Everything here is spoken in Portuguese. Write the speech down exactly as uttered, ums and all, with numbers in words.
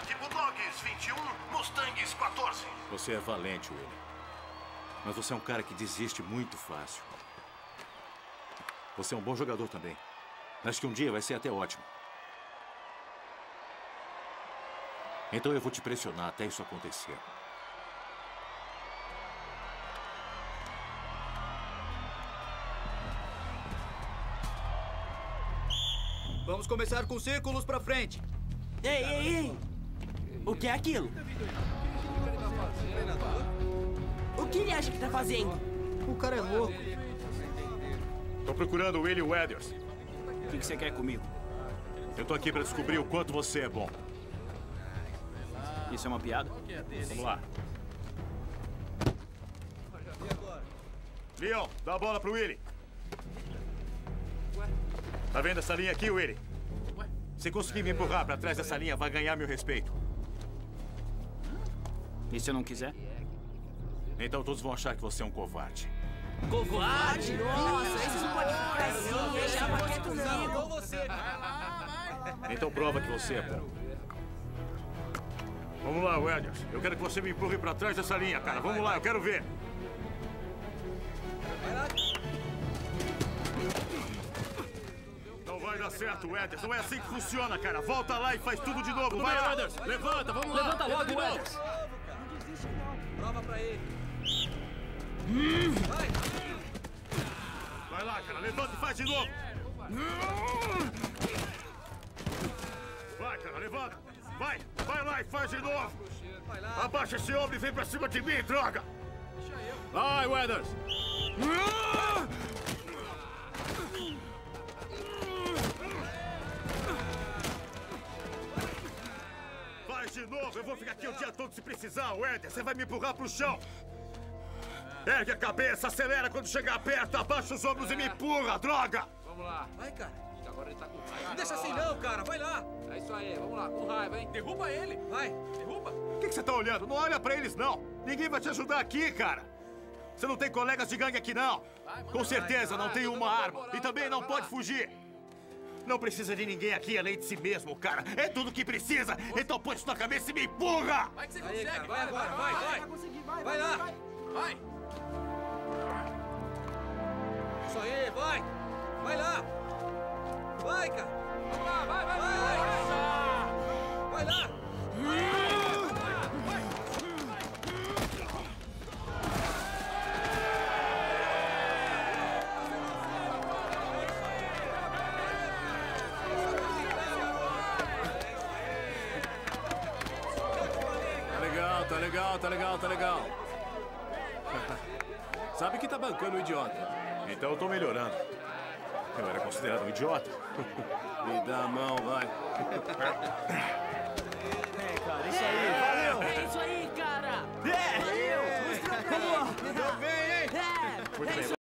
tipo Dogs vinte e um, Mustangs quatorze. Você é valente, Willie. Mas você é um cara que desiste muito fácil. Você é um bom jogador também. Acho que um dia vai ser até ótimo. Então eu vou te pressionar até isso acontecer. Vamos começar com círculos pra frente. Ei, ei, ei! O que é aquilo? O que ele acha que tá fazendo? O cara é louco. Tô procurando o Willie Weathers. O que, que você quer comigo? Eu tô aqui pra descobrir o quanto você é bom. Isso é uma piada? Vamos lá. Leon, dá a bola pro Willie. Tá vendo essa linha aqui, Willie? Se conseguir me empurrar pra trás dessa linha, vai ganhar meu respeito. E se eu não quiser? Então todos vão achar que você é um covarde. Covarde? Nossa, isso não pode ficar assim. Deixava quieto não. Então prova que você é bom. Vamos lá, Weathers. Eu quero que você me empurre pra trás dessa linha, cara. Vamos lá, eu quero ver. Não vai dar certo, Weathers. Não é assim que funciona, cara. Volta lá e faz tudo de novo. Vai lá, Weathers. Levanta, vamos lá. Levanta logo, Weathers. Não desiste, não. Prova pra ele. Vai. Vai lá, cara. Levanta e faz de novo. Vai, cara. Levanta. Vai. Vai lá e faz de novo. Abaixa esse ombro e vem pra cima de mim, droga. Vai, Weathers. Faz de novo. Eu vou ficar aqui o dia todo se precisar, Weathers. Você vai me empurrar pro chão. Ergue a cabeça, acelera quando chegar perto, abaixa os ombros e me empurra, droga! Vamos lá. Vai, cara. Agora ele tá com raiva. Não deixa assim não, cara. Vai lá. É isso aí, vamos lá, com raiva, hein? Derruba ele! Vai. Derruba! O que, que você tá olhando? Não olha pra eles, não! Ninguém vai te ajudar aqui, cara! Você não tem colegas de gangue aqui, não! Com certeza não tem uma arma! E também não pode fugir! Não precisa de ninguém aqui além de si mesmo, cara! É tudo que precisa! Então põe isso na cabeça e me empurra! Vai que você Aí, consegue, cara. Vai vai, agora. Vai, vai. Vai conseguir, vai, Vai lá. vai! Isso aí, vai. Vai lá. Vai, cara. Vamos lá, vai, vai, vai! Vai lá. Tá legal, tá legal, tá legal, tá legal. Sabe que tá bancando o idiota. Então eu tô melhorando. Eu era considerado um idiota. Me dá a mão, vai.